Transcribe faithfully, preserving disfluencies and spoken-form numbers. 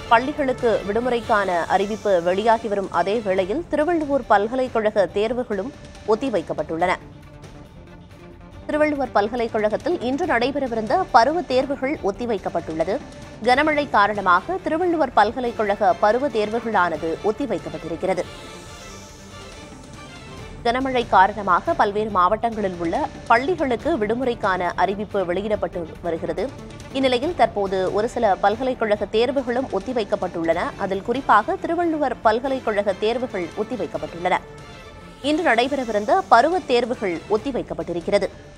பள்ளிகளுக்கு விடுமுறைக்கான அறிவிப்பு வெளியாகி வரும் அதே வேளையில் திருவள்ளுவர் பல்கலைக்கழக தேர்வுகளும் ஒத்திவைக்கப்பட்டுள்ளன. திருவள்ளுவர் பல்கலைக்கழகத்தில் இன்று நடைபெறவிருந்த பருவத் தேர்வுகள் ஒத்திவைக்கப்பட்டுள்ளது. கனமழை காரணமாக திருவள்ளுவர் பல்கலைக்கழக பருவத் தேர்வுகளானது ஒத்திவைக்கப்பட்டிருக்கிறது. கனமழை காரணமாக பல்வேறு மாவட்டங்களில் உள்ள பள்ளிகளுக்கு விடுமுறைக்கான அறிவிப்பு வெளியிடப்பட்டு வருகிறது. இந்நிலையில் தற்போது ஒரு சில பல்கலைக்கழக தேர்வுகளும் ஒத்திவைக்கப்பட்டுள்ளன. அதில் குறிப்பாக திருவள்ளுவர் பல்கலைக்கழக தேர்வுகள் ஒத்திவைக்கப்பட்டுள்ளன. இன்று நடைபெறவிருந்த பருவத் தேர்வுகள் ஒத்திவைக்கப்பட்டிருக்கிறது.